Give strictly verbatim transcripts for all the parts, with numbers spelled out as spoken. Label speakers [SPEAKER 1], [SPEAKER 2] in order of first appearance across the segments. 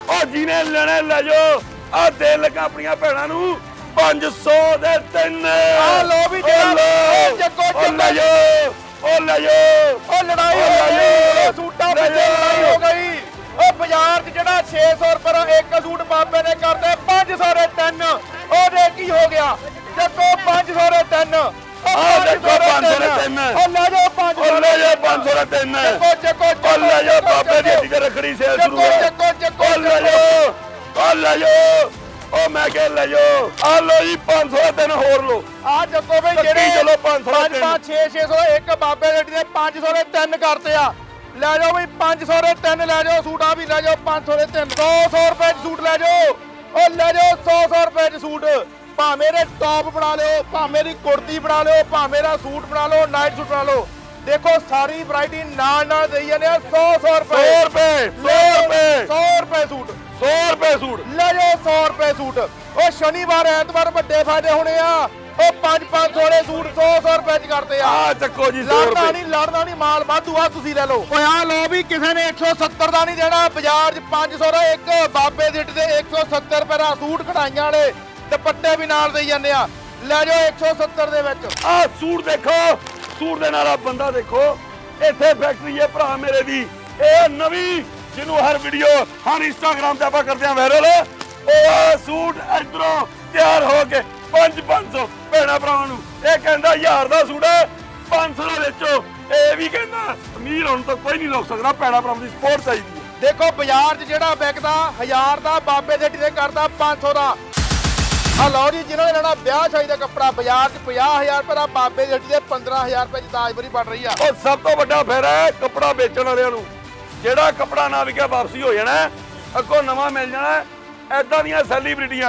[SPEAKER 1] ओ जिने लेने ले जाओ आ दे लगा अपनी भैनों नूं पांच सौ दे तीन
[SPEAKER 2] आ लो भी दे जग्गो
[SPEAKER 1] ले जाओ ओ ले जाओ
[SPEAKER 2] ओ लड़ाई हो गई सूटां पे लड़ाई हो गई ओ बाजार च जेड़ा छे सौ रुपए दा एक सूट बाबे ने करदे पांच सौ दे तीन ओ दे की हो गया जग्गो पांच सौ दे तीन
[SPEAKER 1] आ देखो पांच सौ दे तीन
[SPEAKER 2] ओ ले जाओ पांच सौ
[SPEAKER 1] ले जाओ पांच सौ दे तीन
[SPEAKER 2] जग्गो जग्गो
[SPEAKER 1] ओ ले जाओ बाबे दी हट्टी ते रखड़ी सेल शुरू है
[SPEAKER 2] जग्गो जग्गो
[SPEAKER 1] ओ ले जाओ ओ ले जाओ ओ मैं कह ले जाओ आ लो जी पांच सौ दे तीन होर लो
[SPEAKER 2] आ जग्गो भाई जेड़े
[SPEAKER 1] चलो पांच सौ दे
[SPEAKER 2] पांच छे छे सौ एक बाबे दी हट्टी दे पांच सौ दे तीन करते आ ले जाओ भाई पांच सौ दे तीन ले जाओ सूट आ भी ले जाओ पांच सौ दे तीन सौ सौ रुपए च सूट ले जाओ ओ ले जाओ सौ सौ रुपए च सूट भावें दे टॉप बना लो भावें दी कुर्ती बना लो भावें दा सूट बना लो नाइट सूट बना लो देखो सारी वैरायटी नाल नाल देई जाने सौ सौ रुपए
[SPEAKER 1] सौ रुपए सौ रुपए
[SPEAKER 2] सौ रुपए सूट
[SPEAKER 1] सौ रुपए सूट
[SPEAKER 2] ले जाओ सौ रुपए सूट ओ शनिवार ऐतवार बड़े फायदे होने आ ओ पांच पांच सौ वाले सूट सौ सौ रुपए च करते आ
[SPEAKER 1] आ चक्को जी सौ
[SPEAKER 2] लड़ना
[SPEAKER 1] रुपए
[SPEAKER 2] नहीं लड़ना नहीं माल वाधू आ तुसी ले लो ओए आ लो भी किसी ने एक सौ सत्तर दा नहीं देना बाजार च पांच सौ दा एक बाबे दी हट्टी ते एक सौ सत्तर रुपए दा सूट कढ़ाइयां वाले दुपट्टे भी नाल देई जांदे आ ले जाओ एक सौ सत्तर दे विच
[SPEAKER 1] आ सूट देखो सूट दे नाल बंदा देखो इत्थे फैक्ट्री है भरा मेरे दी ए नवी जिन्हों हर वीडियो हर इंस्टाग्राम ते आपां करदे आ वायरल ओ सूट इधरों तैयार हो के पांच पांच सौ भैणा भरावां नूं ए कहंदा हज़ार दा सूट है पांच सौ दा बेचो ए भी कहंदा अमीर होण तो कोई नहीं रोक सकदा भैणा भरावां दी सपोर्ट चाहिदी है
[SPEAKER 2] देखो बाजार च जेड़ा विकदा हज़ार दा बाबे दी हट्टी ते करदा पांच सौ दा आ लो जी जिन्होंने लेना ब्याह शादी का कपड़ा बाजार च पचास हजार रुपए दा बाबे दी हट्टी ते पंद्रह हजार रुपए च ताजबरी बन रही है
[SPEAKER 1] और सब तो बड़ा फेरा है कपड़ा बेचण वालियां नूं जेड़ा कपड़ा ना विकिया वापसी हो जाना अगों नवां मिल जाना ऐदां दीयां सैलीब्रिटियां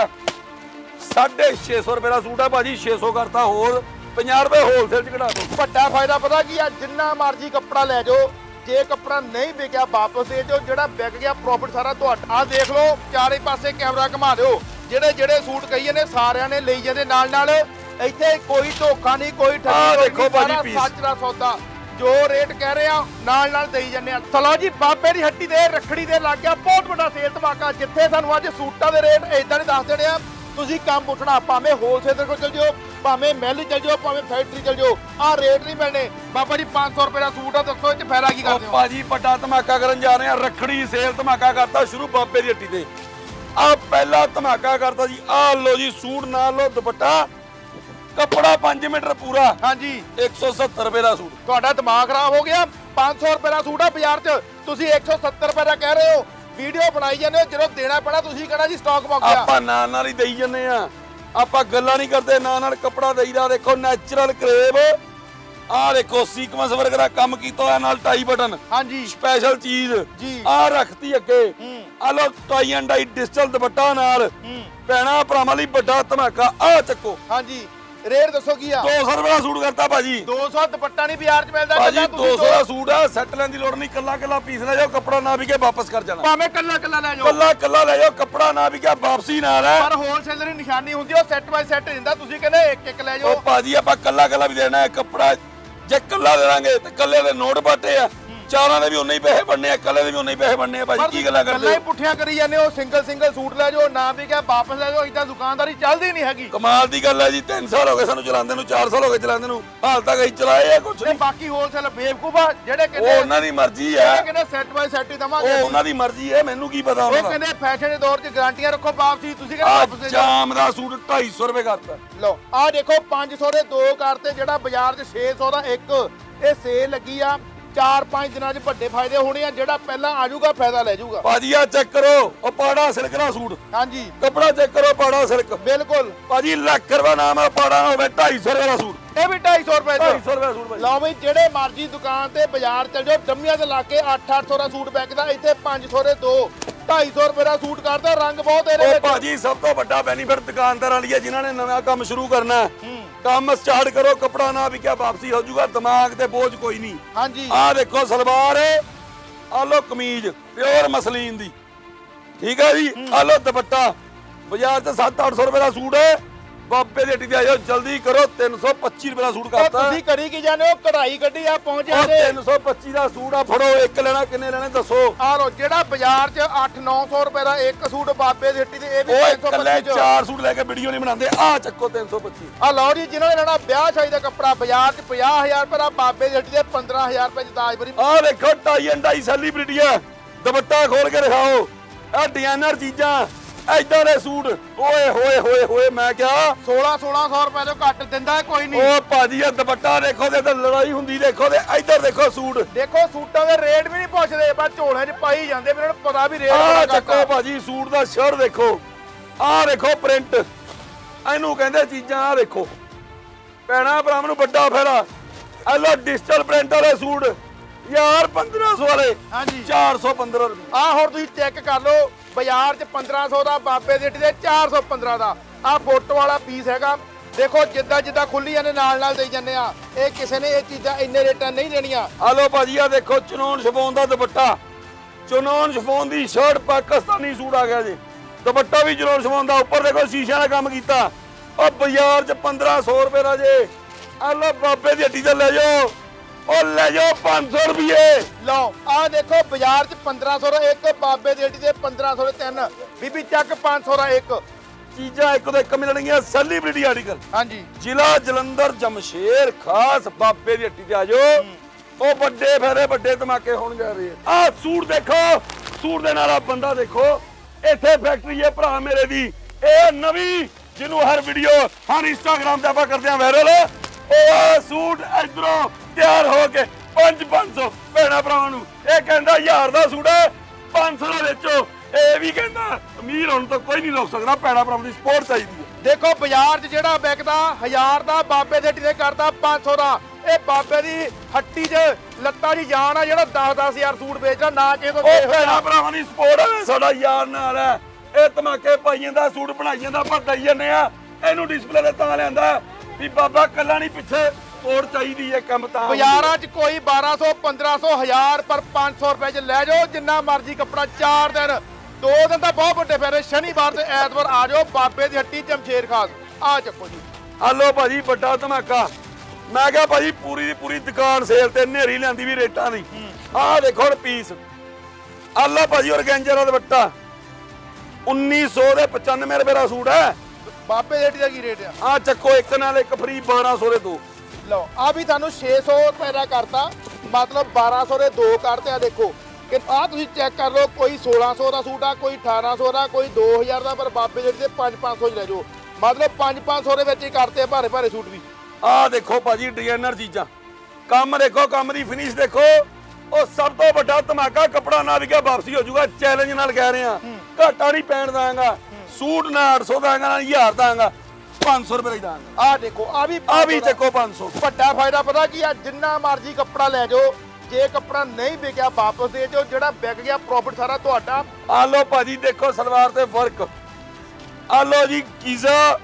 [SPEAKER 1] साढ़े छे सौ रुपए का सूट है भाजी छे सौ करता होर पचास रुपए होलसेल च कढ़ा दो
[SPEAKER 2] ਵੱਡਾ फायदा पता की है जिन्ना मर्जी कपड़ा ले जाओ जे कपड़ा नहीं बिकिया वापस दे दिओ जेड़ा बिक गया प्रॉफिट सारा तुहाडा आ देख लो चारे पासे कैमरा घुमा दिओ ਜਿਹੜੇ ਜਿਹੜੇ ਸੂਟ ਕਹੀਏ ਨੇ ਸਾਰਿਆਂ ਨੇ ਲਈ ਜਾਂਦੇ ਨਾਲ ਨਾਲ ਇੱਥੇ ਕੋਈ ਧੋਖਾ ਨਹੀਂ ਕੋਈ ਠੱਗੀ
[SPEAKER 1] ਦੇਖੋ ਭਾਜੀ
[SPEAKER 2] ਸੱਚ ਦਾ ਸੌਦਾ ਜੋ ਰੇਟ ਕਹਿ ਰਹੇ ਆ ਨਾਲ ਨਾਲ ਦੇਈ ਜਾਂਦੇ ਆ ਚਲੋ ਜੀ ਬਾਬੇ ਦੀ ਹੱਟੀ ਦੇ ਰੱਖੜੀ ਦੇ ਲੱਗ ਗਿਆ ਬਹੁਤ ਵੱਡਾ ਸੇਲ ਧਮਾਕਾ ਜਿੱਥੇ ਸਾਨੂੰ ਅੱਜ ਸੂਟਾਂ ਦੇ ਰੇਟ ਇਦਾਂ ਨਹੀਂ ਦੱਸ ਦੇਣੇ ਆ ਤੁਸੀਂ ਕੰਮ ਪੁੱਛਣਾ ਭਾਵੇਂ ਹੋਲਸੇਲਰ ਕੋਲ ਚਲ ਜਿਓ ਭਾਵੇਂ ਮਿਲ ਚਲ ਜਿਓ ਭਾਵੇਂ ਫੈਕਟਰੀ ਚਲ ਜਿਓ ਆ ਰੇਟ ਨਹੀਂ ਮਿਲਣੇ ਬਾਬਾ ਜੀ ਪੰਜ ਸੌ ਰੁਪਏ ਦਾ ਸੂਟ ਆ ਦੱਸੋ ਇਹ ਚ ਫਾਇਦਾ ਕੀ ਕਰਦੇ ਹੋ
[SPEAKER 1] ਭਾਜੀ ਵੱਡਾ ਧਮਾਕਾ ਕਰਨ ਜਾ ਰਹੇ ਆ ਰੱਖੜੀ ਸੇਲ ਧਮਾਕਾ ਕਰਤਾ ਸ਼ੁਰੂ ਬਾਬੇ ਦੀ ਹੱਟੀ ਤੇ आ पहला धमाका करता जी आ लो जी सूट ना लो दुपट्टा कपड़ा पांच मीटर पूरा
[SPEAKER 2] हाँ जी
[SPEAKER 1] एक सौ सत्तर रुपए का सूट
[SPEAKER 2] ਤੁਹਾਡਾ ਦਿਮਾਗ ਖਰਾਬ ਹੋ ਗਿਆ पांच सौ रुपए ਦਾ ਸੂਟ ਆ ਬਾਜ਼ਾਰ 'ਚ ਤੁਸੀਂ एक सौ सत्तर रुपए ਦਾ ਕਹਿ ਰਹੇ ਹੋ ਵੀਡੀਓ ਬਣਾਈ ਜਾਂਦੇ ਹੋ ਜਦੋਂ ਦੇਣਾ ਪੈਣਾ ਤੁਸੀਂ ਕਹਿਣਾ ਜੀ ਸਟਾਕ ਮੁੱਕ ਗਿਆ
[SPEAKER 1] ਆਪਾਂ ਨਾਲ ਨਾਲ ਹੀ ਦੇਈ ਜੰਨੇ ਆ ਆਪਾਂ ਗੱਲਾਂ ਨਹੀਂ ਕਰਦੇ ਨਾਲ ਨਾਲ ਕੱਪੜਾ ਦੇਈਦਾ ਦੇਖੋ ਨੈਚੁਰਲ ਕਰੇਬ आ देखो सीक्वेंस वर्क दा काम कीता होया नाल टाई बटन
[SPEAKER 2] हां जी
[SPEAKER 1] स्पेशल चीज
[SPEAKER 2] जी
[SPEAKER 1] आ रखती अगे आ लो टाई एंड डाई डिजिटल दुपट्टा नाल भैणा भरावां लई बड़ा धमाका आ चक्को
[SPEAKER 2] हां जी रेट दसो की आ
[SPEAKER 1] दो सौ रुपए दा सूट करता भाजी
[SPEAKER 2] दो सौ दुपट्टा नहीं बाजार च मिलदा
[SPEAKER 1] भाजी दो सौ दा सूट आ सेट लेने दी लोड़ नहीं कल्ला कल्ला पीस ले जाओ कपड़ा ना बिके वापस कर जाना
[SPEAKER 2] भाਵੇਂ कल्ला कल्ला ले जाओ
[SPEAKER 1] कल्ला कल्ला ले जाओ कपड़ा ना बिके वापसी नाल है
[SPEAKER 2] पर होलसेलर ਦੀ ਨਿਸ਼ਾਨੀ ਹੁੰਦੀ ਉਹ ਸੈੱਟ ਬਾਈ ਸੈੱਟ ਦਿੰਦਾ ਤੁਸੀਂ ਕਹਿੰਦੇ ਇੱਕ ਇੱਕ ਲੈ ਜਾਓ
[SPEAKER 1] ओ भाजी ਆਪਾਂ कल्ला कल्ला भी देना है कपड़ा जे कल्ला देंगे तो कल्ले दे नोट बाटे आ चारां दे भी उन्ने ही पैसे बनने आ कल्ले दे भी उन्ने ही पैसे बनने आ भाजी की गल्ला करदे
[SPEAKER 2] कल्ला ही पुठियां करी जाने हो सिंगल सिंगल सूट ले जाओ ना भी क्या वापस ले जाओ इदा दुकानदारी चलदी नहीं हैगी
[SPEAKER 1] कमाल दी गल है जी तीन साल हो गए सानू चलांदे नु चार साल हो गए चलांदे नु हाल तक ही चलाए आ कुछ नहीं
[SPEAKER 2] बाकी होलसेल बेवकूफ आ जेड़े कहंदे
[SPEAKER 1] ओ उन्हां दी मर्जी है
[SPEAKER 2] जेड़े कहंदे सेट बाय सेट ही दवांगे
[SPEAKER 1] ओ उन्हां दी मर्जी है मेनू की पता
[SPEAKER 2] ਉਹ ਕਹਿੰਦੇ ਫੈਸ਼ਨ ਦੇ ਦੌਰ 'ਚ ਗਾਰੰਟੀਆਂ ਰੱਖੋ ਵਾਪਸੀ ਤੁਸੀਂ ਕਹਿੰਦੇ ਵਾਪਸ ਦੇ ਜਾਓ
[SPEAKER 1] ਜਾਮ ਦਾ ਸੂਟ ਢਾਈ ਸੌ ਰੁਪਏ ਕਰਤਾ
[SPEAKER 2] ਲਓ ਆ ਦੇਖੋ ਪੰਜ ਸੌ ਦੇ ਦੋ ਕਰਤੇ ਜਿਹੜਾ ਬਾਜ਼ਾਰ 'ਚ ਛੇ ਸੌ ਦਾ ਇੱਕ ਇਹ ਸੇਲ ਲੱਗੀ ਆ ਚਾਰ ਪੰਜ ਦਿਨਾਂ 'ਚ ਵੱਡੇ ਫਾਇਦੇ ਹੋਣੇ ਆ ਜਿਹੜਾ ਪਹਿਲਾਂ ਆ ਜਾਊਗਾ ਫਾਇਦਾ ਲੈ ਜਾਊਗਾ
[SPEAKER 1] ਭਾਜੀ ਆ ਚੈੱਕ ਕਰੋ ਉਹ ਪਾੜਾ ਸਿਲਕ ਦਾ ਸੂਟ
[SPEAKER 2] ਹਾਂਜੀ
[SPEAKER 1] ਕਪੜਾ ਚੈੱਕ ਕਰੋ ਪਾੜਾ ਸਿਲਕ
[SPEAKER 2] ਬਿਲਕੁਲ
[SPEAKER 1] ਭਾਜੀ ਲੱਖ ਰੁਪਏ ਨਾਮ ਆ ਪਾੜਾ ਹੋਵੇ ਢਾਈ ਸੌ ਰੁਪਏ ਦਾ ਸੂਟ
[SPEAKER 2] ਇਹ ਵੀ ਢਾਈ ਸੌ ਰੁਪਏ
[SPEAKER 1] ਢਾਈ ਸੌ ਰੁਪਏ ਦਾ ਸੂਟ ਭਾਜੀ
[SPEAKER 2] ਲਓ ਬਈ ਜਿਹੜੇ ਮਰਜ਼ੀ ਦੁਕਾਨ ਤੇ ਬਾਜ਼ਾਰ ਚਲ ਜਾਓ ਡੰਮੀਆਂ ਤੇ ਲਾ ਕੇ ਅੱਠ ਅੱਠ ਸੌ ਦਾ ਸੂਟ ਵਿਕਦਾ ਇੱਥੇ ਪੰਜ ਸੌ ਦੇ ਦੋ ਢਾਈ ਸੌ ਰੁਪਏ ਦਾ ਸੂਟ ਕਰਦਾ ਰੰਗ ਬਹੁਤ ਇਹਦੇ
[SPEAKER 1] ਵਿੱਚ ਭਾਜੀ ਸਭ ਤੋਂ ਵੱਡਾ ਬੈਨੀਫਿਟ ਦੁਕਾਨਦਾਰਾਂ ਲਈ ਹੈ ਜਿਨ੍ਹਾਂ ਨੇ ਨਵਾਂ ਕੰਮ ਸ਼ੁਰੂ ਕਰਨਾ ਹੈ ਕੰਮ ਸਟਾਰਟ ਕਰੋ ਕਪੜਾ ਨਾ ਵਿਕਿਆ ਵਾਪਸੀ ਹੋ ਜਾਊਗਾ ਦਿਮਾਗ ਤੇ ਬੋਝ ਕੋਈ ਨਹੀਂ
[SPEAKER 2] ਹਾਂਜੀ
[SPEAKER 1] ਆਹ ਦੇਖੋ ਸਲਵਾਰ ਆ ਲੋ ਕਮੀਜ਼ ਪਿਓਰ ਮਸਲੀਨ ਦੀ ਠੀਕ ਹੈ ਜੀ ਆਹ ਲੋ ਦੁਪੱਟਾ ਬਾਜ਼ਾਰ 'ਚ ਸੱਤ ਅੱਠ ਸੌ ਰੁਪਏ ਦਾ ਸੂਟ ਹੈ ਬਾਬੇ ਦੀ ਹੱਟੀ ਤੇ ਆਇਓ ਜਲਦੀ ਕਰੋ ਤਿੰਨ ਸੌ ਪੱਚੀ ਰੁਪਏ ਦਾ ਸੂਟ ਕਰਤਾ
[SPEAKER 2] ਤੁਸੀਂ ਕਰੀ ਕੀ ਜਾਂਦੇ ਹੋ ਕਢਾਈ ਕੱਢੀ ਆ ਪਹੁੰਚ
[SPEAKER 1] ਉਹ
[SPEAKER 2] ਜਾਂਦੇ
[SPEAKER 1] ਤਿੰਨ ਸੌ ਪੱਚੀ ਦਾ ਸੂਟ ਆ ਫੜੋ ਇੱਕ ਲੈਣਾ ਕਿੰਨੇ ਲੈਣੇ ਦੱਸੋ
[SPEAKER 2] ਆ ਲੋ ਜਿਹੜਾ ਬਾਜ਼ਾਰ 'ਚ ਅੱਠ ਨੌ ਸੌ ਰੁਪਏ ਦਾ ਇੱਕ ਸੂਟ ਬਾਬੇ ਦੀ ਹੱਟੀ ਤੇ ਇਹ ਵੀ
[SPEAKER 1] ਓਏ
[SPEAKER 2] ਤਿੰਨ ਸੌ
[SPEAKER 1] ਇਕੱਲੇ
[SPEAKER 2] ਪੱਚੀ ਚ
[SPEAKER 1] ਚਾਰ ਸੂਟ ਲੈ ਕੇ ਵੀਡੀਓ ਨਹੀਂ ਬਣਾਉਂਦੇ ਆ ਚੱਕੋ ਤਿੰਨ ਸੌ ਪੱਚੀ
[SPEAKER 2] ਆ ਲਓ ਜੀ ਜਿਨ੍ਹਾਂ ਨੇ ਲੈਣਾ ਵਿਆਹ ਸ਼ਾਦੀ ਦਾ ਕੱਪੜਾ ਬਾਜ਼ਾਰ 'ਚ ਪੰਜਾਹ ਹਜ਼ਾਰ ਰੁਪਏ ਦਾ ਬਾਬੇ ਦੀ ਹੱਟੀ ਤੇ ਪੰਦਰਾਂ ਹਜ਼ਾਰ ਰੁਪਏ 'ਚ ਦਾਜਬਰੀ
[SPEAKER 1] ਆ ਦੇਖੋ ਟਾਈ ਐਂਡ ਡਾਈ ਸੈਲੀਬ੍ਰਿਟੀ ਆ ਦੁਪੱਟਾ ਖੋਲ ਕੇ ਦਿਖਾਓ ਆ ਡਿਜ਼ਾਈਨਰ ਚੀਜ਼ਾਂ ਐਦਾਂ ਦੇ ਸੂਟ ਓਏ ਹੋਏ ਹੋਏ ਹੋਏ ਮੈਂ ਕਿਹਾ
[SPEAKER 2] ਸੋਲਾਂ ਸੋਲਾਂ ਸੌ ਰੁਪਏ ਤੋਂ ਘੱਟ ਦਿੰਦਾ ਕੋਈ ਨਹੀਂ
[SPEAKER 1] ਓ ਭਾਜੀ ਇਹ ਦੁਪੱਟਾ ਦੇਖੋ ਤੇ ਲੜਾਈ ਹੁੰਦੀ ਦੇਖੋ ਤੇ ਇੱਧਰ ਦੇਖੋ ਸੂਟ
[SPEAKER 2] ਦੇਖੋ ਸੂਟਾਂ ਦੇ ਰੇਟ ਵੀ ਨਹੀਂ ਪੁੱਛਦੇ ਬਸ ਝੋਲਿਆਂ 'ਚ ਪਾਈ ਜਾਂਦੇ ਵੀ ਇਹਨਾਂ ਨੂੰ ਪਤਾ ਵੀ ਰੇਟ
[SPEAKER 1] ਆ
[SPEAKER 2] ਬੜਾ
[SPEAKER 1] ਚੱਕੋ
[SPEAKER 2] ਘੱਟ ਆ।
[SPEAKER 1] ਭਾਜੀ ਸੂਟ ਦਾ ਸ਼ਰਟ ਦੇਖੋ ਆ ਦੇਖੋ ਪ੍ਰਿੰਟ ਇਹਨੂੰ ਕਹਿੰਦੇ ਚੀਜ਼ਾਂ ਆ ਦੇਖੋ ਪੈਣਾ ਭਰਾਵਾਂ ਨੂੰ ਵੱਡਾ ਫੇਰਾ ਆ ਲੋ ਡਿਜੀਟਲ ਪ੍ਰਿੰਟ ਵਾਲੇ ਸੂਟ ਯਾਰ ਪੰਦਰਾਂ ਸੌ ਵਾਲੇ
[SPEAKER 2] ਹਾਂਜੀ
[SPEAKER 1] ਚਾਰ ਸੌ ਪੰਦਰਾਂ ਰੁਪਏ
[SPEAKER 2] ਆ ਹੁਣ ਤੁਸੀਂ ਚੈੱਕ ਕਰ ਲਓ ਬਾਜ਼ਾਰ 'ਚ ਪੰਦਰਾਂ ਸੌ ਦਾ ਬਾਬੇ ਦੀ ਹੱਟੀ ਤੇ ਚਾਰ ਸੌ ਪੰਦਰਾਂ ਦਾ ਆ ਫੋਟੋ ਵਾਲਾ ਪੀਸ ਹੈਗਾ ਦੇਖੋ ਜਿੱਦਾਂ ਜਿੱਦਾਂ ਖੁੱਲੀ ਜਾਂਦੇ ਨਾਲ ਨਾਲ ਦੇਈ ਜਾਂਦੇ ਆ ਇਹ ਕਿਸੇ ਨੇ ਇਹ ਚੀਜ਼ਾਂ ਇੰਨੇ ਰੇਟਾਂ ਨਹੀਂ ਦੇਣੀਆਂ
[SPEAKER 1] ਆ ਲੋ ਭਾਜੀ ਆ ਦੇਖੋ ਚਨੋਨ ਸ਼ਿਫੋਨ ਦਾ ਦੁਪੱਟਾ ਚਨੋਨ ਸ਼ਿਫੋਨ ਦੀ ਸ਼ਰਟ ਪਾਕਿਸਤਾਨੀ ਸੂਟ ਆ ਗਿਆ ਜੀ ਦੁਪੱਟਾ ਵੀ ਚਨੋਨ ਸ਼ਿਫੋਨ ਦਾ ਉੱਪਰ ਦੇਖੋ ਸ਼ੀਸ਼ਿਆਂ ਦਾ ਕੰਮ ਕੀਤਾ ਉਹ ਬਾਜ਼ਾਰ 'ਚ ਪੰਦਰਾਂ ਸੌ ਰੁਪਏ ਦਾ ਜੇ ਆ ਲੋ ਬਾਬੇ ਦੀ ਹੱਟੀ ਤੇ ਲੈ ਜਾਓ ਉਹ ਲੈ ਜਾਓ ਪੰਜ ਸੌ ਰੁਪਏ
[SPEAKER 2] ਲਓ ਆ ਦੇਖੋ ਬਾਜ਼ਾਰ 'ਚ ਪੰਦਰਾਂ ਸੌ ਦਾ ਇੱਕ ਬਾਬੇ ਦੀ ਹੱਟੀ ਤੇ ਪੰਦਰਾਂ ਸੌ ਦੇ ਤਿੰਨ ਬੀਬੀ ਚੱਕ ਪੰਜ ਸੌ ਦਾ ਇੱਕ
[SPEAKER 1] ਚੀਜ਼ਾਂ ਇੱਕ ਤੋਂ ਇੱਕ ਮਿਲਣਗੀਆਂ ਸੈਲੀਬ੍ਰਿਟੀ ਆਰਟੀਕਲ
[SPEAKER 2] ਹਾਂਜੀ
[SPEAKER 1] ਜ਼ਿਲ੍ਹਾ ਜਲੰਧਰ ਜਮਸ਼ੇਰ ਖਾਸ ਬਾਬੇ ਦੀ ਹੱਟੀ ਤੇ ਆ ਜਾਓ ਉਹ ਵੱਡੇ ਫੇਰੇ ਵੱਡੇ ਧਮਾਕੇ ਹੋਣ ਜਾ ਰਹੇ ਆ ਆਹ ਸੂਟ ਦੇਖੋ ਸੂਟ ਦੇ ਨਾਲ ਆ ਬੰਦਾ ਦੇਖੋ ਇੱਥੇ ਫੈਕਟਰੀ ਹੈ ਭਰਾ ਮੇਰੇ ਦੀ ਇਹ ਨਵੀਂ ਜਿਹਨੂੰ ਹਰ ਵੀਡੀਓ ਹਰ ਇੰਸਟਾਗ੍ਰਾਮ ਤੇ ਆਪਾਂ ਕਰਦੇ ਆ ਵਾਇਰਲ ਉਹ ਸੂਟ ਇਧਰੋਂ ਤਿਆਰ ਹੋ ਕੇ ਪੰਜ ਪੰਜ ਸੌ ਭੈਣਾ ਭਰਾਵਾਂ ਨੂੰ ਇਹ ਕਹਿੰਦਾ ਹਜ਼ਾਰ ਦਾ ਸੂਟ ਹੈ ਪੰਜ ਸੌ ਦਾ ਵੇਚੋ ਇਹ ਵੀ ਕਹਿੰਦਾ ਅਮੀਰ ਹੁਣ ਤਾਂ ਕੋਈ ਨਹੀਂ ਰੋਕ ਸਕਦਾ ਭੈਣਾ ਭਰਾਵਾਂ ਦੀ ਸਪੋਰਟ ਚਾਹੀਦੀ ਹੈ
[SPEAKER 2] ਦੇਖੋ ਬਾਜ਼ਾਰ 'ਚ ਜਿਹੜਾ ਵਿਕਦਾ ਹਜ਼ਾਰ ਦਾ ਬਾਬੇ ਦੀ ਹੱਟੀ ਤੇ ਕਰਦਾ ਪੰਜ ਸੌ ਦਾ ਇਹ ਬਾਬੇ ਦੀ ਹੱਟੀ 'ਚ ਲੱਤਾਂ ਦੀ ਜਾਨ ਆ ਜਿਹੜਾ ਦਸ ਦਸ ਹਜ਼ਾਰ ਸੂਟ ਵੇਚਦਾ ਨਾ ਕਿਸੇ ਤੋਂ
[SPEAKER 1] ਉਹ ਭੈਣਾ ਭਰਾਵਾਂ ਦੀ ਸਪੋਰਟ ਹੈ ਸਾਡਾ ਯਾਰ ਨਾਲ ਹੈ ਇਹ ਧਮਾਕੇ ਪਾਈ ਜਾਂਦਾ ਸੂਟ ਬਣਾਈ ਜਾਂਦਾ ਆਪਾਂ ਦਈ ਜਾਂਦੇ ਆ ਇਹਨੂੰ ਡਿਸਪਲੇ ਤੇ ਤਾਂ ਲਿਆਂਦਾ ਵੀ ਬਾਬਾ ਕੱਲਾ ਨਹੀਂ ਪਿੱਛੇ ਸਪੋਰਟ ਚਾਹੀਦੀ ਹੈ ਕੰਮ ਤਾਂ
[SPEAKER 2] ਬਾਜ਼ਾਰਾਂ 'ਚ ਕੋਈ ਬਾਰਾਂ ਸੌ ਪੰਦਰਾਂ ਸੌ ਹਜ਼ਾਰ ਪਰ ਪੰਜ ਸੌ ਰੁਪਏ 'ਚ ਲੈ ਜਾਓ ਜਿੰਨਾ ਮਰਜ਼ੀ ਕੱਪੜਾ ਚਾਰ ਦਿਨ ਦੋ ਦਿਨ ਤਾਂ ਬਹੁਤ ਵੱਡੇ ਫੇਰੇ ਸ਼ਨੀਵਾਰ ਤੇ ਐਤਵਾਰ ਆ ਜਾਓ ਬਾਬੇ ਦੀ ਹੱਟੀ ਜਮਸ਼ੇਰ ਖਾਸ ਆ ਚੱਕੋ ਜੀ
[SPEAKER 1] ਆ ਲੋ ਭਾਜੀ ਵੱਡਾ ਧਮਾਕਾ ਮੈਂ ਕਿਹਾ ਭਾਜੀ ਪੂਰੀ ਦੀ ਪੂਰੀ ਦੁਕਾਨ ਸੇਲ ਤੇ ਨੇਰੀ ਲੈਂਦੀ ਵੀ ਰੇਟਾਂ ਦੀ ਆਹ ਦੇਖੋ ਹੁਣ ਪੀਸ ਆ ਲੋ ਭਾਜੀ ਔਰਗੈਂਜਰ ਦਾ ਦੁਪੱਟਾ ਉੱਨੀ ਸੌ ਦੇ ਪਚਾਨਵੇਂ ਰੁਪਏ ਦਾ ਸੂਟ ਹੈ
[SPEAKER 2] ਬਾਬੇ ਦੀ ਹੱਟੀ ਦਾ ਕੀ ਰੇਟ ਆ
[SPEAKER 1] ਆ ਚੱਕੋ ਇੱਕ ਨਾਲ ਇੱਕ ਫ੍ਰੀ ਬਾਰਾਂ ਸੌ ਦੇ ਦੋ
[SPEAKER 2] ਲਓ ਆ ਵੀ ਤੁਹਾਨੂੰ ਛੇ ਸੌ ਰੁਪਏ ਦਾ ਕਰਤਾ ਮਤਲਬ ਬਾਰਾਂ ਸੌ ਦੇ ਦੋ ਕਰਤੇ ਆ ਦੇਖੋ ਕਿ ਆ ਤੁਸੀਂ ਚੈੱਕ ਕਰ ਲਓ ਕੋਈ ਸੋਲਾਂ ਸੌ ਦਾ ਸੂਟ ਆ ਕੋਈ ਅਠਾਰਾਂ ਸੌ ਦਾ ਕੋਈ ਦੋ ਹਜ਼ਾਰ ਦਾ ਪਰ ਬਾਬੇ ਦੇ ਤੇ ਪੰਜ ਪੰਜ ਸੌ ਚ ਲੈ ਜਾਓ ਮਤਲਬ ਪੰਜ ਪੰਜ ਸੌ ਦੇ ਵਿੱਚ ਹੀ ਕਰਤੇ ਭਾਰੇ ਭਾਰੇ ਸੂਟ ਵੀ
[SPEAKER 1] ਆਹ ਦੇਖੋ ਭਾਜੀ ਡਿਜ਼ਾਈਨਰ ਚੀਜ਼ਾਂ ਕੰਮ ਦੇਖੋ ਕੰਮ ਦੀ ਫਿਨਿਸ਼ ਦੇਖੋ ਉਹ ਸਭ ਤੋਂ ਵੱਡਾ ਧਮਾਕਾ ਕੱਪੜਾ ਨਾ ਵਿਕਿਆ ਵਾਪਸੀ ਹੋ ਜਾਊਗਾ ਚੈਲੰਜ ਨਾਲ ਕਹਿ ਰਹੇ ਆ ਘਾਟਾ ਨਹੀਂ ਪੈਣ ਦਾਂਗਾ ਸੂਟ ਨਾ ਅੱਠ ਸੌ ਦਾਂਗਾ ਨਾ ਹਜ਼ਾਰ ਦਾਂਗਾ ਪੰਜ ਸੌ ਰੁਪਏ ਦਾਂਗਾ
[SPEAKER 2] ਆ ਦੇਖੋ ਆ ਵੀ
[SPEAKER 1] ਆ ਵੀ ਚੱਕੋ ਪੰਜ ਸੌ
[SPEAKER 2] ਵੱਡਾ ਫਾਇਦਾ ਪਤਾ ਕੀ ਆ ਜਿੰਨਾ ਮਰਜ਼ੀ ਕੱਪੜਾ ਲੈ ਜਾਓ ਜੇ ਕੱਪੜਾ ਨਹੀਂ ਵਿਕਿਆ ਵਾਪਸ ਦੇ ਦਿਓ ਜਿਹੜਾ ਵਿਕ ਗਿਆ ਪ੍ਰੋਫਿਟ ਸਾਰਾ ਤੁਹਾਡਾ
[SPEAKER 1] ਆ ਲੋ ਭਾਜੀ ਦੇਖੋ ਸਲਵਾਰ ਤੇ ਵਰਕ ਆ ਲੋ ਜੀ ਕੀਜ਼ਾ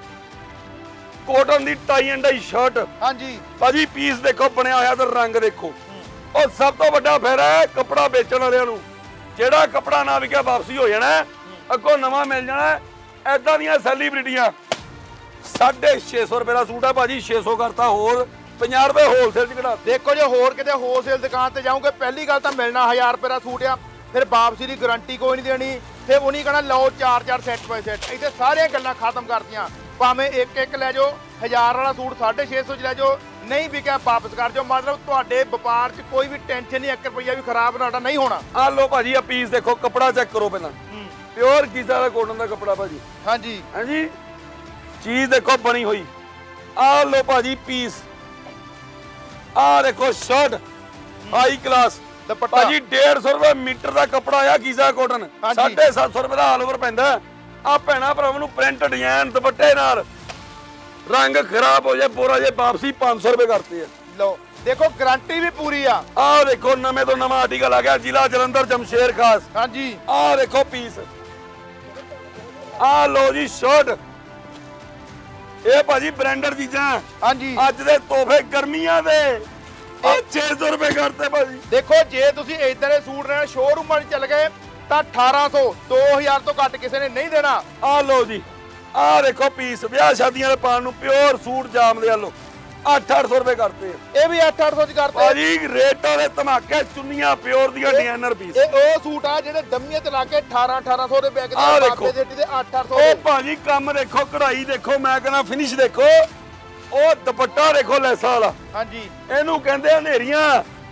[SPEAKER 1] ਕੋਟਨ ਦੀ ਟਾਈ ਐਂਡ ਡਾਈ ਸ਼ਰਟ
[SPEAKER 2] ਹਾਂਜੀ
[SPEAKER 1] ਭਾਜੀ ਪੀਸ ਦੇਖੋ ਬਣਿਆ ਹੋਇਆ ਤੇ ਰੰਗ ਦੇਖੋ ਉਹ ਸਭ ਤੋਂ ਵੱਡਾ ਫਾਇਦਾ ਹੈ ਕੱਪੜਾ ਵੇਚਣ ਵਾਲਿਆਂ ਨੂੰ ਜਿਹੜਾ ਕੱਪੜਾ ਨਾ ਵਿਕਿਆ ਵਾਪਸੀ ਹੋ ਜਾਣਾ ਅੱਗੋਂ ਨਵਾਂ ਮਿਲ ਜਾਣਾ ਐਦਾਂ ਦੀਆਂ ਸੈਲੀਬ੍ਰਿਟੀਆਂ ਸਾਢੇ ਛੇ ਸੌ ਰੁਪਏ ਦਾ ਸੂਟ ਹੈ ਭਾਜੀ ਛੇ ਸੌ ਕਰਤਾ ਹੋਰ ਪੰਜਾਹ ਰੁਪਏ ਹੋਲਸੇਲ ਚ ਕਢਾ
[SPEAKER 2] ਦੇਖੋ ਜੇ ਹੋਰ ਕਿਤੇ ਹੋਲਸੇਲ ਦੁਕਾਨ ਤੇ ਜਾਓਗੇ ਪਹਿਲੀ ਗੱਲ ਤਾਂ ਮਿਲਣਾ ਹਜ਼ਾਰ ਰੁਪਏ ਦਾ ਸੂਟ ਆ ਫਿਰ ਵਾਪਸੀ ਦੀ ਗਾਰੰਟੀ ਕੋਈ ਨਹੀਂ ਦੇਣੀ ਫਿਰ ਉਹ ਨਹੀਂ ਕਹਣਾ ਲਓ ਚਾਰ ਚਾਰ ਸੈੱਟ ਬਾਈ ਸੈੱਟ ਇੱਥੇ ਸਾਰੀਆਂ ਗੱਲਾਂ ਖਤਮ ਕਰਤੀਆਂ ਭਾਵੇਂ ਇੱਕ ਇੱਕ ਲੈ ਜਾਓ ਹਜ਼ਾਰ ਵਾਲਾ ਸੂਟ ਸਾਢੇ ਛੇ ਸੌ ਚ ਲੈ ਜਾਓ ਨਹੀਂ ਵਿਕਿਆ ਵਾਪਸ ਕਰ ਜਾਓ ਮਤਲਬ ਤੁਹਾਡੇ ਵਪਾਰ 'ਚ ਕੋਈ ਵੀ ਟੈਨਸ਼ਨ ਨਹੀਂ ਇੱਕ ਰੁਪਈਆ ਵੀ ਖਰਾਬ ਤੁਹਾਡਾ ਨਹੀਂ ਹੋਣਾ
[SPEAKER 1] ਆ ਲੋ ਭਾਜੀ ਆ ਪੀਸ ਦੇਖੋ ਕੱਪੜਾ ਚੈੱਕ ਕਰੋ ਪਹਿਲਾਂ ਪਿਓਰ ਕੀਜ਼ਾ ਦਾ ਕੋਟਨ ਦਾ ਕੱਪੜਾ ਭਾਜੀ
[SPEAKER 2] ਹਾਂਜੀ
[SPEAKER 1] ਹਾਂਜੀ ਚੀਜ਼ ਦੇਖੋ ਬਣੀ ਹੋਈ ਆ ਲੋ ਭਾਜੀ ਪੀਸ ਆ ਦੇਖੋ ਸ਼ਰਟ ਹਾਈ ਕਲਾਸ
[SPEAKER 2] ਦੁਪੱਟਾ
[SPEAKER 1] ਭਾਜੀ ਡੇਢ ਸੌ ਰੁਪਏ ਮੀਟਰ ਦਾ ਕੱਪੜਾ ਆ ਕੀਜ਼ਾ ਕੋਟਨ ਸਾਢੇ ਸੱਤ ਸੌ ਰੁਪਏ ਦਾ ਆਲ ਓਵਰ ਪੈਂਦਾ ਆ ਭੈਣਾ ਭਰਾਵਾਂ ਨੂੰ ਪ੍ਰਿੰਟ ਡਿਜ਼ਾਈਨ ਦੁਪੱਟੇ ਨਾਲ ਰੰਗ ਖਰਾਬ ਹੋ ਜਾਏ ਬੋਰਾ ਜੇ ਵਾਪਸੀ ਪੰਜ ਸੌ ਰੁਪਏ ਕਰਤੇ ਆ
[SPEAKER 2] ਲਓ ਦੇਖੋ ਗਾਰੰਟੀ ਵੀ ਪੂਰੀ ਆ
[SPEAKER 1] ਆ ਦੇਖੋ ਨਵੇਂ ਤੋਂ ਨਵਾਂ ਆਰਟੀਕਲ ਆ ਗਿਆ ਜ਼ਿਲ੍ਹਾ ਜਲੰਧਰ ਜਮਸ਼ੇਰ ਖਾਸ
[SPEAKER 2] ਹਾਂਜੀ
[SPEAKER 1] ਆ ਦੇਖੋ ਪੀਸ ਆ ਲੋ ਜੀ ਸ਼ਰਟ ਇਹ ਭਾਜੀ ਬ੍ਰਾਂਡਡ ਚੀਜ਼ਾਂ
[SPEAKER 2] ਹਾਂਜੀ
[SPEAKER 1] ਅੱਜ ਦੇ ਤੋਹਫੇ ਗਰਮੀਆਂ ਦੇ ਇਹ ਛੇ ਸੌ ਰੁਪਏ ਕਰਤੇ ਭਾਜੀ
[SPEAKER 2] ਦੇਖੋ ਜੇ ਤੁਸੀਂ ਇਦਾਂ ਦੇ ਸੂਟ ਲੈਣਾ ਸ਼ੋਰੂਮ ਵਾਲੀ ਚੱਲ ਗਏ ਤਾਂ ਅਠਾਰਾਂ ਸੌ ਦੋ ਹਜ਼ਾਰ ਤੋਂ ਘੱਟ ਕਿਸੇ ਨੇ ਨਹੀਂ ਦੇਣਾ
[SPEAKER 1] ਆ ਲੋ ਜੀ ਆ ਦੇਖੋ ਪੀਸ ਵਿਆਹ ਸ਼ਾਦੀਆਂ ਦੇ ਪਾਣ ਨੂੰ ਪਿਓਰ ਸੂਟ ਜਾਮ ਦੇ ਆਲੋ ਅੱਠ ਅੱਠ ਸੌ ਰੁਪਏ ਕਰਤੇ
[SPEAKER 2] ਇਹ ਵੀ ਅੱਠ ਅੱਠ ਸੌ ਚ ਕਰਤੇ
[SPEAKER 1] ਭਾਜੀ ਰੇਟਾਂ ਦੇ ਧਮਾਕੇ ਚੁੰਨੀਆਂ ਪਿਓਰ ਦੀਆਂ ਡਿਜ਼ਾਈਨਰ ਪੀਸ
[SPEAKER 2] ਇਹ ਉਹ ਸੂਟ ਆ ਜਿਹੜੇ ਦਮੀਆਂ ਤੇ ਲਾ ਕੇ ਅਠਾਰਾਂ ਅਠਾਰਾਂ ਸੌ ਦੇ ਵਿਕਦੇ ਆ ਬਾਬੇ ਦੀ ਹੱਟੀ ਦੇ ਅੱਠ ਅੱਠ ਸੌ
[SPEAKER 1] ਉਹ ਭਾਜੀ ਕੰਮ ਦੇਖੋ ਕਢਾਈ ਦੇਖੋ ਮੈਂ ਕਹਿੰਦਾ ਫਿਨਿਸ਼ ਦੇਖੋ ਉਹ ਦੁਪੱਟਾ ਦੇਖੋ ਲੈਸਾਂ ਵਾਲਾ
[SPEAKER 2] ਹਾਂਜੀ
[SPEAKER 1] ਇਹਨੂੰ ਕਹਿੰਦੇ ਹਨੇਰੀਆਂ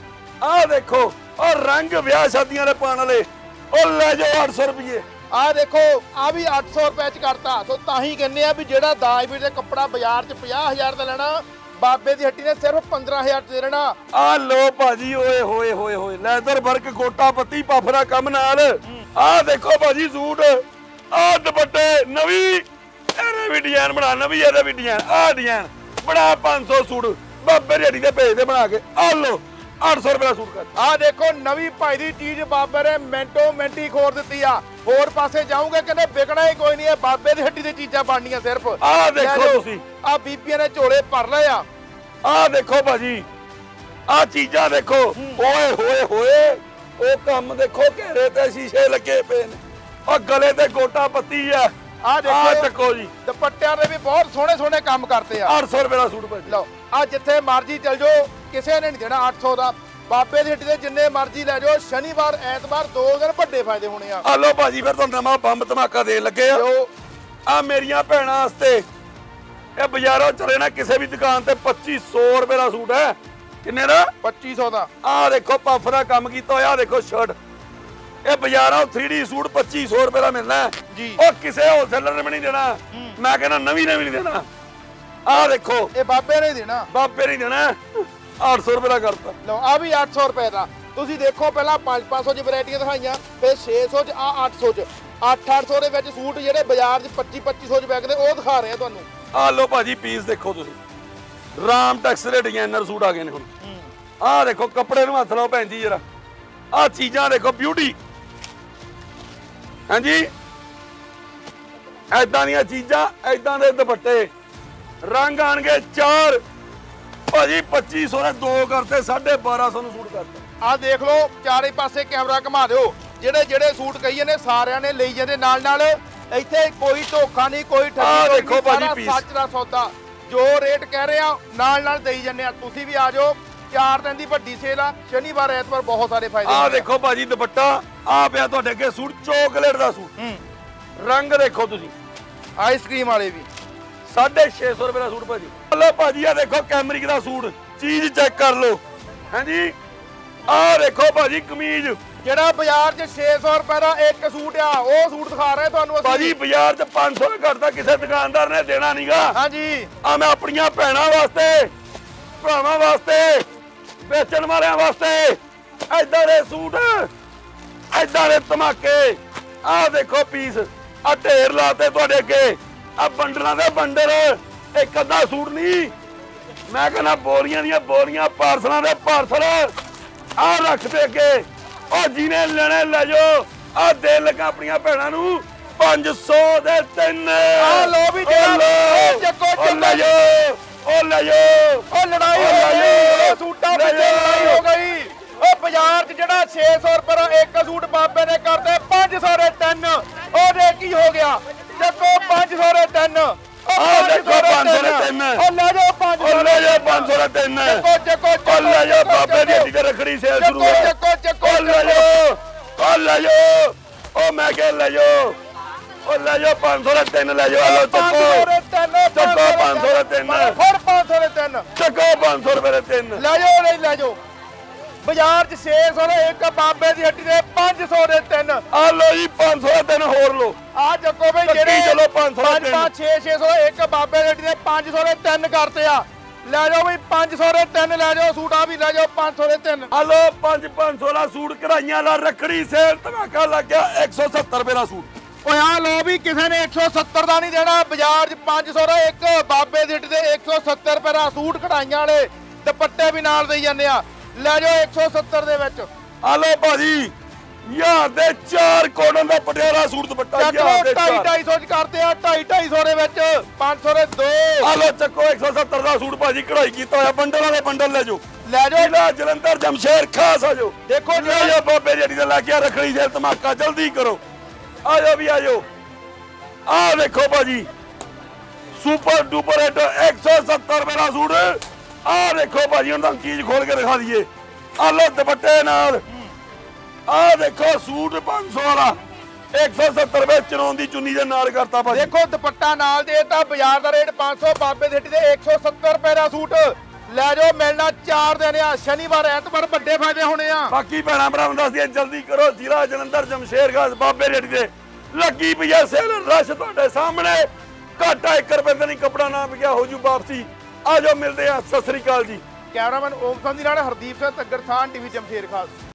[SPEAKER 1] ਆਹ ਦੇਖੋ ਉਹ ਰੰਗ ਵਿਆਹ ਸ਼ਾਦੀਆਂ ਦੇ ਪਾਣ ਵਾਲੇ ਉਹ ਲੈ ਜਾਓ ਅੱਠ ਸੌ ਰੁਪਏ
[SPEAKER 2] ਆ ਦੇਖੋ ਆ ਵੀ ਅੱਠ ਸੌ ਰੁਪਏ ਚ ਕਰਤਾ ਸੋ ਤਾਂ ਹੀ ਕਹਿੰਦੇ ਆ ਵੀ ਜਿਹੜਾ ਦਾਜਵੀਰ ਦੇ ਕੱਪੜਾ ਬਾਜ਼ਾਰ ਚ ਪੰਜਾਹ ਹਜ਼ਾਰ ਦਾ ਲੈਣਾ ਬਾਬੇ ਦੀ ਹੱਟੀ ਨੇ ਸਿਰਫ ਪੰਦਰਾਂ ਹਜ਼ਾਰ ਚ ਦੇ ਦੇਣਾ
[SPEAKER 1] ਆ ਲੋ ਭਾਜੀ ਓਏ ਹੋਏ ਹੋਏ ਹੋਏ ਲੈਦਰ ਵਰਕ ਗੋਟਾ ਪੱਤੀ ਪਫਰਾ ਕੰਮ ਨਾਲ ਆ ਦੇਖੋ ਭਾਜੀ ਸੂਟ ਆ ਦੁਪੱਟੇ ਨਵੀਂ ਇਹਦੇ ਵੀ ਡਿਜ਼ਾਈਨ ਬਣਾ ਨਵੀਂ ਇਹਦੇ ਵੀ ਡਿਜ਼ਾਈਨ ਆ ਡਿਜ਼ਾਈਨ ਬਣਾ ਪੰਜ ਸੌ ਸੂਟ ਬਾਬੇ ਦੀ ਹੱਟੀ ਦੇ ਭੇਜ ਦੇ ਬਣਾ ਕੇ ਆ ਲੋ ਅੱਠ ਸੌ ਰੁਪਏ ਦਾ ਸੂਟ ਕਰ
[SPEAKER 2] ਆ ਦੇਖੋ ਨਵੀਂ ਭਾਈ ਦੀ ਚੀਜ਼ ਬਾਬੇ ਨੇ ਮਿੰਟੋ ਮਿੰਟੀ ਖੋਰ ਦਿੱਤੀ ਆ ਹੋਰ ਪਾਸੇ ਜਾਊਂਗੇ ਕਹਿੰਦੇ ਵਿਕਣਾ ਹੀ ਕੋਈ ਨਹੀਂ ਹੈ ਬਾਬੇ ਦੀ ਹੱਟੀ ਦੀ ਚੀਜ਼ਾਂ ਬਣਨੀਆਂ ਸਿਰਫ
[SPEAKER 1] ਆ ਦੇਖੋ ਤੁਸੀਂ
[SPEAKER 2] ਆ ਬੀਬੀਆਂ ਨੇ ਝੋਲੇ ਭਰ ਲਏ ਆ
[SPEAKER 1] ਆ ਦੇਖੋ ਭਾਜੀ ਆ ਚੀਜ਼ਾਂ ਦੇਖੋ ਓਏ ਹੋਏ ਹੋਏ ਉਹ ਕੰਮ ਦੇਖੋ ਘੇਰੇ ਤੇ ਸ਼ੀਸ਼ੇ ਲੱਗੇ ਪਏ ਨੇ ਉਹ ਗਲੇ ਤੇ ਗੋਟਾ ਪੱਤੀ ਆ
[SPEAKER 2] ਆ ਦੇਖੋ
[SPEAKER 1] ਚੱਕੋ ਜੀ
[SPEAKER 2] ਦੁਪੱਟਿਆਂ ਦੇ ਵੀ ਬਹੁਤ ਸੋਹਣੇ ਸੋਹਣੇ ਕੰਮ ਕਰਤੇ ਆ
[SPEAKER 1] ਅੱਠ ਸੌ ਰੁਪਏ ਦਾ ਸੂਟ ਭਾਜੀ
[SPEAKER 2] ਲਓ ਆ ਜਿੱਥੇ ਮਰਜ਼ੀ ਚਲ ਜਾਓ ਕਿਸੇ ਨੇ ਨਹੀਂ ਦੇਣਾ ਅੱਠ ਸੌ ਦਾ ਬਾਬੇ ਦੀ ਹੱਟੀ ਦੇ ਜਿੰਨੇ ਮਰਜ਼ੀ ਲੈ ਜਾਓ ਸ਼ਨੀਵਾਰ ਐਤਵਾਰ ਦੋ ਦਿਨ ਵੱਡੇ ਫਾਇਦੇ ਹੋਣੇ ਆ
[SPEAKER 1] ਆ ਲੋ ਭਾਜੀ ਫਿਰ ਤੁਹਾਨੂੰ ਨਵਾਂ ਬੰਬ ਧਮਾਕਾ ਦੇਣ ਲੱਗੇ ਆ ਆ ਮੇਰੀਆਂ ਭੈਣਾਂ ਵਾਸਤੇ ਇਹ ਬਾਜ਼ਾਰੋਂ ਚਲੇ ਨਾ ਕਿਸੇ ਵੀ ਦੁਕਾਨ ਤੇ ਪੱਚੀ ਸੌ ਰੁਪਏ ਦਾ ਸੂਟ ਹੈ ਕਿੰਨੇ ਦਾ
[SPEAKER 2] ਪੱਚੀ ਸੌ ਦਾ
[SPEAKER 1] ਆ ਦੇਖੋ ਪਫ ਦਾ ਕੰਮ ਕੀਤਾ ਹੋਇਆ ਦੇਖੋ ਸ਼ਰਟ ਇਹ ਬਾਜ਼ਾਰੋਂ ਥ੍ਰੀ ਡੀ ਸੂਟ ਪੱਚੀ ਸੌ ਰੁਪਏ ਦਾ ਮਿਲਣਾ
[SPEAKER 2] ਜੀ
[SPEAKER 1] ਉਹ ਕਿਸੇ ਹੋਲਸੇਲਰ ਨੇ ਵੀ ਨਹੀਂ ਦੇਣਾ ਮੈਂ ਕਹਿੰਦਾ ਨਵੀਂ ਨੇ ਵੀ ਨਹੀਂ ਦੇਣਾ ਆ ਦੇਖੋ
[SPEAKER 2] ਇਹ ਬਾਬੇ ਨੇ ਦੇਣਾ
[SPEAKER 1] ਬਾਬੇ ਨਹੀਂ ਦੇਣਾ ਅੱਠ ਸੌ ਰੁਪਏ ਦਾ ਕਰਤਾ
[SPEAKER 2] ਲਓ ਆ ਵੀ ਅੱਠ ਸੌ ਰੁਪਏ ਦਾ ਤੁਸੀਂ ਦੇਖੋ ਪਹਿਲਾਂ ਪੰਜ ਪੰਜ ਸੌ ਚ ਵੈਰਾਈਟੀਆਂ ਦਿਖਾਈਆਂ ਫਿਰ ਛੇ ਸੌ ਚ ਆ ਅੱਠ ਸੌ ਚ ਅੱਠ ਅੱਠ ਸੌ ਦੇ ਵਿੱਚ ਸੂਟ ਜਿਹੜੇ ਬਾਜ਼ਾਰ 'ਚ ਪੱਚੀ ਪੱਚੀ ਸੌ ਚ ਵਿਕਦੇ ਉਹ ਦਿਖਾ ਰਹੇ ਆ ਤੁਹਾਨੂੰ
[SPEAKER 1] ਆ ਲੋ ਭਾਜੀ ਪੀਸ ਦੇਖੋ ਤੁਸੀਂ ਰਾਮ ਟੈਕਸ ਦੇ ਡਿਜ਼ਾਈਨਰ ਸੂਟ ਆ ਗਏ ਨੇ ਹੁਣ ਆ ਦੇਖੋ ਕੱਪੜੇ ਨੂੰ ਹੱਥ ਲਾਓ ਭੈਣ ਜੀ ਜਰਾ ਆ ਚੀਜ਼ਾਂ ਦੇਖੋ ਬਿਊਟੀ ਹਾਂਜੀ ਐਦਾਂ ਦੀਆਂ ਚੀਜ਼ਾਂ ਐਦਾਂ ਦੇ ਦੁਪੱਟੇ ਰੰਗ ਆਣਗੇ ਚਾਰ ਭਾਜੀ ਪੱਚੀ ਸੌ ਨੇ ਦੋ ਕਰਤੇ ਸਾਢੇ ਬਾਰਾਂ ਸੌ ਨੂੰ ਸੂਟ ਕਰਤੇ
[SPEAKER 2] ਆ ਦੇਖ ਲਓ ਚਾਰੇ ਪਾਸੇ ਕੈਮਰਾ ਘੁਮਾ ਦਿਓ ਜਿਹੜੇ ਜਿਹੜੇ ਸੂਟ ਕਹੀਏ ਨੇ ਸਾਰਿਆਂ ਨੇ ਲਈ ਜਾਂਦੇ ਨਾਲ ਨਾਲ ਇੱਥੇ ਕੋਈ ਧੋਖਾ ਨਹੀਂ ਕੋਈ ਠੱਗੀ
[SPEAKER 1] ਨਹੀਂ ਦੇਖੋ ਭਾਜੀ ਪੀਸ
[SPEAKER 2] ਸੱਚ ਦਾ ਸੌਦਾ ਜੋ ਰੇਟ ਕਹਿ ਰਹੇ ਆ ਨਾਲ ਨਾਲ ਦੇਈ ਜਾਂਦੇ ਆ ਤੁਸੀਂ ਵੀ ਆ ਜਾਓ ਚਾਰ ਦਿਨ ਦੀ ਵੱਡੀ ਸੇਲ ਆ ਸ਼ਨੀਵਾਰ ਐਤਵਾਰ ਬਹੁਤ ਸਾਰੇ ਫਾਇਦੇ
[SPEAKER 1] ਆ ਦੇਖੋ ਭਾਜੀ ਦੁਪੱਟਾ ਆ ਪਿਆ ਤੁਹਾਡੇ ਅੱਗੇ ਸੂਟ ਚੋਕਲੇਟ ਦਾ ਸੂਟ ਰੰਗ ਦੇਖੋ ਤੁਸੀਂ
[SPEAKER 2] ਆਈਸਕ੍ਰੀਮ ਵਾਲੇ ਵੀ
[SPEAKER 1] ਸਾਢੇ ਛੇ ਸੌ ਰੁਪਏ ਦਾ ਸੂਟ ਭਾਜੀ ਲੋ ਭਾਜੀ ਆ ਦੇਖੋ ਕੈਮਰਿਕ ਦਾ ਸੂਟ ਚੀਜ਼ ਚੈੱਕ ਕਰ ਲਓ ਹਾਂਜੀ ਆ ਦੇਖੋ ਭਾਜੀ ਕਮੀਜ਼
[SPEAKER 2] ਜਿਹੜਾ ਬਾਜ਼ਾਰ 'ਚ ਛੇ ਸੌ ਰੁਪਏ ਦਾ ਇੱਕ ਸੂਟ ਆ ਉਹ ਸੂਟ ਦਿਖਾ ਰਹੇ ਤੁਹਾਨੂੰ ਅਸੀਂ
[SPEAKER 1] ਭਾਜੀ ਬਾਜ਼ਾਰ 'ਚ ਪੰਜ ਸੌ ਘੱਟਦਾ ਕਿਸੇ ਦੁਕਾਨਦਾਰ ਨੇ ਦੇਣਾ ਨਹੀਂਗਾ
[SPEAKER 2] ਹਾਂਜੀ
[SPEAKER 1] ਆ ਮੈਂ ਆਪਣੀਆਂ ਭੈਣਾਂ ਵਾਸਤੇ ਭਰਾਵਾਂ ਵਾਸਤੇ ਵੇਚਣ ਵਾਲਿਆਂ ਵਾਸਤੇ ਐਦਾਂ ਦੇ ਸੂਟ ਐਦਾਂ ਦੇ ਧਮਾਕੇ ਆ ਦੇਖੋ ਪੀਸ ਆ ਢੇਰ ਲਾਤੇ ਤੁਹਾਡੇ ਅੱਗੇ ਆ ਬੰਡਲਾਂ ਦੇ ਬੰਡਲ ਇੱਕ ਅੱਧਾ ਸੂਟ ਨਹੀਂ ਮੈਂ ਕਹਿੰਦਾ ਬੋਰੀਆਂ ਦੀਆਂ ਬੋਰੀਆਂ ਪਾਰਸਲਾਂ ਦੇ ਪਾਰਸਲ ਆ ਰੱਖ ਦੇ ਅੱਗੇ ਉਹ ਜਿਹਨੇ ਲੈਣੇ ਲੈ ਜਾਓ ਆ ਦੇ ਲਗਾ ਆਪਣੀਆਂ ਭੈਣਾਂ ਨੂੰ ਪੰਜ ਸੌ ਦੇ ਤਿੰਨ
[SPEAKER 2] ਆ ਲੋ ਵੀ ਜਿਹੜਾ ਚੱਕੋ ਚੱਕੋ
[SPEAKER 1] ਲੈ ਜਾਓ ਉਹ ਲੈ ਜਾਓ
[SPEAKER 2] ਉਹ ਲੜਾਈ ਹੋ ਗਈ ਸੂਟਾਂ ਪਿੱਛੇ ਲੜਾਈ ਹੋ ਗਈ ਉਹ ਬਾਜ਼ਾਰ 'ਚ ਜਿਹੜਾ ਛੇ ਸੌ ਰੁਪਏ ਦਾ ਇੱਕ ਸੂਟ ਬਾਬੇ ਨੇ ਕਰਤੇ ਪੰਜ ਸੌ ਦੇ ਤਿੰਨ ਉਹਦੇ ਕੀ ਹੋ ਗਿਆ ਚੱਕੋ ਪੰਜ ਸੌ ਦੇ ਤਿੰਨ
[SPEAKER 1] ਆ ਦੇਖੋ ਪੰਜ ਸੌ ਦੇ ਤਿੰਨ
[SPEAKER 2] ਉਹ ਲੈ ਜਾਓ ਪੰਜ ਸੌ
[SPEAKER 1] ਉਹ ਲੈ ਜਾਓ ਪੰਜ ਸੌ ਦੇ ਤਿੰਨ
[SPEAKER 2] ਚੱਕੋ ਚੱਕੋ
[SPEAKER 1] ਉਹ ਲੈ ਜਾਓ ਬਾਬੇ ਦੀ ਹੱਟੀ ਤੇ ਰੱਖੜੀ ਸੇਲ ਸ਼ੁਰੂ ਹੈ
[SPEAKER 2] ਚੱਕੋ ਚੱਕੋ
[SPEAKER 1] ਉਹ ਲੈ ਜਾਓ ਉਹ ਲੈ ਜਾਓ ਉਹ ਮੈਂ ਕਿਹਾ ਲੈ ਜਾਓ ਉਹ ਲੈ ਜਾਓ ਪੰਜ ਸੌ ਦੇ ਤਿੰਨ ਲੈ ਜਾਓ ਲੋ ਚੱਕੋ ਚੱਕੋ ਪੰਜ ਸੌ ਦੇ ਤਿੰਨ
[SPEAKER 2] ਫੜ ਪੰਜ ਸੌ ਦੇ ਤਿੰਨ
[SPEAKER 1] ਚੱਕੋ ਪੰਜ ਸੌ ਰੁਪਏ ਦੇ ਤਿੰਨ
[SPEAKER 2] ਲੈ ਜਾਓ ਨਹੀਂ ਲੈ ਜਾਓ ਬਾਜ਼ਾਰ 'ਚ ਛੇ ਸੌ ਦੇ ਇੱਕ ਬਾਬੇ ਦੀ ਹੱਟੀ ਦੇ ਪੰਜ ਸੌ ਦੇ ਤਿੰਨ
[SPEAKER 1] ਆ ਲੋ ਜੀ ਪੰਜ ਸੌ ਦੇ ਤਿੰਨ ਹੋਰ ਲੋ
[SPEAKER 2] ਆ ਚੱਕੋ ਬਈ ਜਿਹੜੇ
[SPEAKER 1] ਚਲੋ ਪੰਜ ਸੌ ਦੇ ਤਿੰਨ
[SPEAKER 2] ਛੇ ਛੇ ਸੌ ਇੱਕ ਬਾਬੇ ਦੀ ਹੱਟੀ ਦੇ ਪੰਜ ਸੌ ਦੇ ਤਿੰਨ ਕਰਤੇ ਆ ਲੈ ਜਾਓ ਬਈ ਪੰਜ ਸੌ ਦੇ ਤਿੰਨ ਲੈ ਜਾਓ ਸੂਟ ਆ ਵੀ ਲੈ ਜਾਓ ਪੰਜ ਸੌ ਦੇ ਤਿੰਨ
[SPEAKER 1] ਆ ਲੋ ਪੰਜ ਪੰਜ ਸੌ ਦਾ ਸੂਟ ਕਢਾਈਆਂ ਲਾ ਰੱਖੜੀ ਸੇਲ ਧਮਾਕਾ ਲੱਗ ਗਿਆ ਇੱਕ ਸੌ ਸੱਤਰ ਰੁਪਏ ਦਾ ਸੂਟ
[SPEAKER 2] ਓਏ ਆ ਲੋ ਵੀ ਕਿਸੇ ਨੇ ਇੱਕ ਸੌ ਸੱਤਰ ਦਾ ਨਹੀਂ ਦੇਣਾ ਬਾਜ਼ਾਰ 'ਚ ਪੰਜ ਸੌ ਦਾ ਇੱਕ ਬਾਬੇ ਦੀ ਹੱਟੀ ਦੇ ਇੱਕ ਸੌ ਸੱਤਰ ਰੁਪਏ ਦਾ ਸੂਟ ਕਢਾਈਆਂ ਵਾਲੇ ਦੁਪੱਟੇ ਵੀ ਨਾਲ ਦੇਈ ਜਾਂਦੇ ਆ ਲੈ ਜਾਓ ਇੱਕ ਸੌ ਸੱਤਰ ਦੇ ਵਿੱਚ
[SPEAKER 1] ਆ ਲੋ ਭਾਜੀ ਯਾਰ ਦੇ ਚਾਰ ਕੋਟਨ ਦਾ ਪਟਿਆਲਾ ਸੂਟ ਦੁਪੱਟਾ
[SPEAKER 2] ਯਾਰ ਦੇ ਢਾਈ ਢਾਈ ਸੌ ਚ ਕਰਤੇ ਆ ਢਾਈ ਢਾਈ ਸੌ ਦੇ ਵਿੱਚ ਪੰਜ ਸੌ ਦੇ ਦੋ
[SPEAKER 1] ਆ ਲੋ ਚੱਕੋ ਇੱਕ ਸੌ ਸੱਤਰ ਦਾ ਸੂਟ ਭਾਜੀ ਕਢਾਈ ਕੀਤਾ ਹੋਇਆ ਬੰਡਲ ਵਾਲੇ ਬੰਡਲ ਲੈ ਜਾਓ
[SPEAKER 2] ਲੈ ਜਾਓ
[SPEAKER 1] ਜ਼ਿਲ੍ਹਾ ਜਲੰਧਰ ਜਮਸ਼ੇਰ ਖਾਸ ਆ ਜਾਓ
[SPEAKER 2] ਦੇਖੋ
[SPEAKER 1] ਲੈ ਜਾਓ ਬਾਬੇ ਜਿਹੜੀ ਦਾ ਲੈ ਕੇ ਰੱਖੜੀ ਸੇਲ ਧਮਾਕਾ ਜਲਦੀ ਕਰੋ ਆ ਜਾਓ ਵੀ ਆ ਜਾਓ ਆ ਦੇਖੋ ਭਾਜੀ ਸੁਪਰ ਡੂਪਰ ਹਿੱਟ ਇੱਕ ਸੌ ਸੱਤਰ ਰੁਪਏ ਦਾ ਸੂਟ। ਆਹ ਦੇਖੋ ਭਾਜੀ ਹੁਣ ਤੁਹਾਨੂੰ ਚੀਜ਼ ਖੋਲ ਕੇ ਦਿਖਾ ਦਈਏ। ਆਹ ਲੋ ਦੁਪੱਟੇ ਨਾਲ, ਆਹ ਦੇਖੋ ਸੂਟ ਪੰਜ ਸੌ ਵਾਲਾ ਇੱਕ ਸੌ ਸੱਤਰ ਰੁਪਏ ਚਨੌਨ ਦੀ ਚੁੰਨੀ ਦੇ ਨਾਲ ਕਰਤਾ ਭਾਜੀ।
[SPEAKER 2] ਦੇਖੋ ਦੁਪੱਟਾ ਨਾਲ ਦੇਤਾ, ਬਾਜ਼ਾਰ ਦਾ ਰੇਟ ਪੰਜ ਸੌ, ਬਾਬੇ ਦੀ ਹੱਟੀ ਦੇ ਇੱਕ ਸੌ ਸੱਤਰ ਰੁਪਏ ਦਾ ਸੂਟ ਲੈ ਜਾਓ। ਮਿਲਣਾ ਚਾਰ ਦਿਨ ਆ, ਸ਼ਨੀਵਾਰ ਐਤਵਾਰ ਵੱਡੇ ਫਾਇਦੇ ਹੋਣੇ ਆ।
[SPEAKER 1] ਬਾਕੀ ਭੈਣਾ ਭਰਾਵਾਂ ਨੂੰ ਦੱਸਦੀ ਜਲਦੀ ਕਰੋ, ਜ਼ਿਲ੍ਹਾ ਜਲੰਧਰ ਜਮਸ਼ੇਰਗੰਜ ਬਾਬੇ ਦੀ ਹੱਟੀ ਦੇ ਲੱਗੀ ਪਈ ਆ ਸੇਲ। ਰਸ਼ ਤੁਹਾਡੇ ਸਾਹਮਣੇ, ਘਾਟਾ ਇੱਕ ਰੁਪਏ ਦਾ ਨਹੀਂ, ਕੱਪੜਾ ਨਾ ਵਿਕਿਆ ਹੋ ਜੂ ਵਾਪਸੀ। ਆ ਜਾਓ ਮਿਲਦੇ ਆ, ਸਤਿ ਸ੍ਰੀ ਅਕਾਲ ਜੀ।
[SPEAKER 2] ਕੈਮਰਾਮੈਨ ਓਮ ਸੰਧੀ ਨਾਲ ਹਰਦੀਪ ਸਿੰਘ ਤੱਗਰ, ਸਾਨ ਟੀਵੀ ਜਮਸ਼ੇਰ ਖਾਸ।